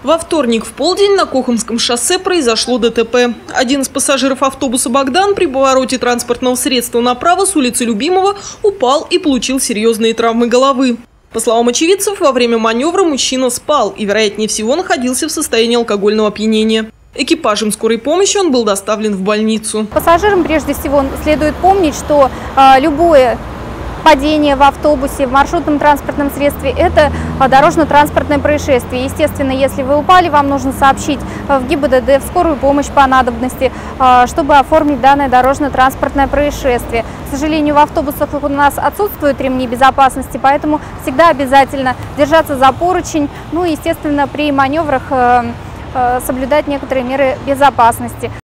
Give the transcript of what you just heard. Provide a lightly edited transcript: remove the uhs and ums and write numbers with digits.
Во вторник в полдень на Кохумском шоссе произошло ДТП. Один из пассажиров автобуса «Богдан» при повороте транспортного средства направо с улицы Любимого упал и получил серьезные травмы головы. По словам очевидцев, во время маневра мужчина спал и, вероятнее всего, находился в состоянии алкогольного опьянения. Экипажем скорой помощи он был доставлен в больницу. Пассажирам прежде всего следует помнить, что любое падение в автобусе, в маршрутном транспортном средстве – это дорожно-транспортное происшествие. Естественно, если вы упали, вам нужно сообщить в ГИБДД, в скорую помощь по надобности, чтобы оформить данное дорожно-транспортное происшествие. К сожалению, в автобусах у нас отсутствуют ремни безопасности, поэтому всегда обязательно держаться за поручень, ну и, естественно, при маневрах соблюдать некоторые меры безопасности.